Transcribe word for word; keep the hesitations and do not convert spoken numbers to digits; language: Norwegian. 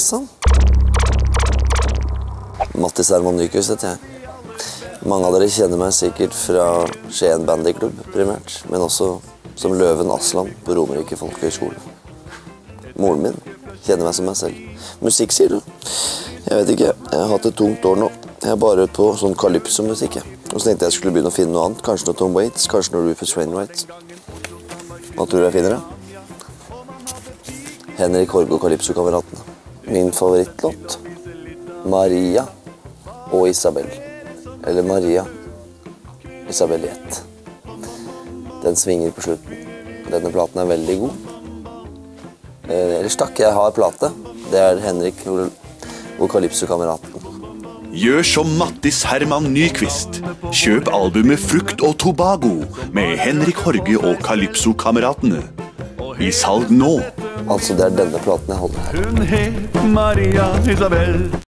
jaså? Mattis Herman Nyquist heter jeg. Mange av dere kjenner meg sikkert fra Skien Bandyklubb primært, men også som Løven Aslan på Romerike Folkehøgskole. Moren min kjenner meg som meg selv. Musikk, sier du? Jeg vet ikke, jeg har hatt et tungt år nå. Jeg er bare på sånn calypso-musikk. Og så tenkte jeg skulle begynne å finne noe annet. Kanskje noe Tom Waits, kanskje noe Rufus Wainwright. Hva tror du jeg finner da? Henrik Horge og Calypso-kameratene. Min favorittlåt. Maria og Isabel. Eller Maria. Isabel i ett. Den svinger på slutten. Denne platen er veldig god. Eh, ellers takk, jeg har plate. Det er Henrik og Calypso-kameraten. Gjør som Mattis Herman Nyquist. Kjøp albumet Frukt og Tobago med Henrik Horge og Calypso-kameratene. I salg nå. Altså, det er denne platen jeg holder her. Hun het Maria Isabel.